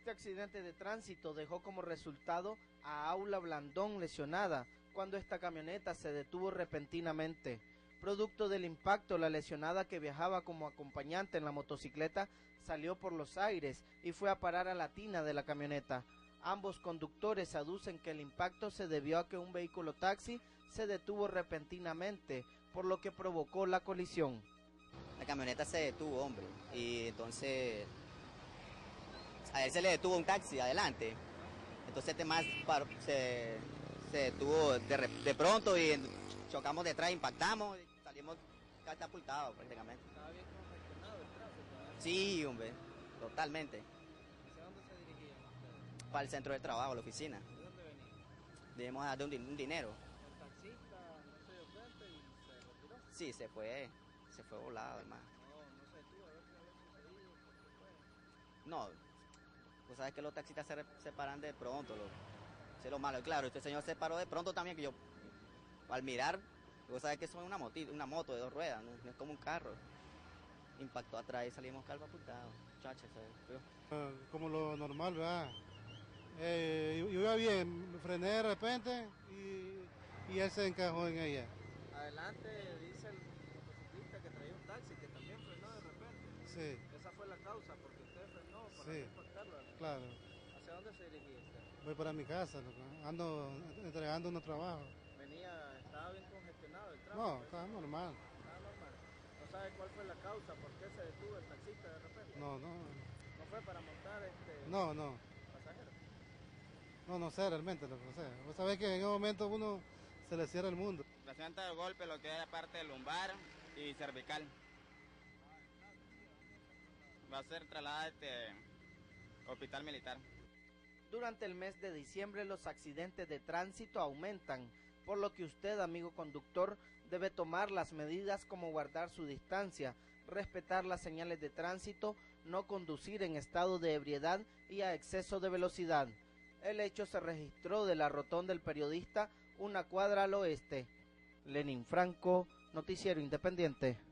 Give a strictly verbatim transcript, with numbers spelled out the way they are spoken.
Este accidente de tránsito dejó como resultado a Aula Blandón lesionada cuando esta camioneta se detuvo repentinamente. Producto del impacto, la lesionada, que viajaba como acompañante en la motocicleta, salió por los aires y fue a parar a la tina de la camioneta. Ambos conductores aducen que el impacto se debió a que un vehículo taxi se detuvo repentinamente, por lo que provocó la colisión. La camioneta se detuvo, hombre, y entonces a él se le detuvo un taxi adelante. Entonces este más se, se detuvo de, de pronto y chocamos detrás, impactamos y salimos catapultados prácticamente. ¿Estaba bien congestionado el tráfico? Sí, hombre, totalmente. ¿Hacia dónde se dirigían ustedes? Para el centro del trabajo, la oficina. ¿De dónde venían? Debemos dar un, un dinero. El taxista no se dio cuenta y se retiró. Sí, se fue, se fue volado, hermano. No, no se detuvo a ver qué había sucedido, por qué fue. No, tú sabes que los taxistas se, se paran de pronto, lo, eso es lo malo. Claro, este señor se paró de pronto también, que yo, al mirar, tú sabes que eso es una, moti, una moto de dos ruedas, no, no es como un carro. Impactó atrás y salimos calvapultados, muchachos. Uh, como lo normal, ¿verdad? Eh, yo iba bien, frené de repente y, y él se encajó en ella. Adelante dice el motociclista que traía un taxi que también frenó de repente. Sí. Esa fue la causa, porque usted frenó para sí. no impactarlo. Claro. ¿Hacia dónde se dirigía usted? Voy para mi casa, ando entregando unos trabajos. Venía, estaba bien congestionado el tráfico. No, estaba normal. Estaba normal. ¿No sabe cuál fue la causa? ¿Por qué se detuvo el taxista de repente? No, no. ¿No fue para montar este no, no. pasajero? No, no sé realmente lo que sé. Vos sabés que en un momento uno se le cierra el mundo. Presenta el golpe lo que es la parte lumbar y cervical. Va a ser trasladada a este hospital militar. Durante el mes de diciembre los accidentes de tránsito aumentan, por lo que usted, amigo conductor, debe tomar las medidas como guardar su distancia, respetar las señales de tránsito, no conducir en estado de ebriedad y a exceso de velocidad. El hecho se registró de la rotonda del Periodista, una cuadra al oeste. Lenin Franco, Noticiero Independiente.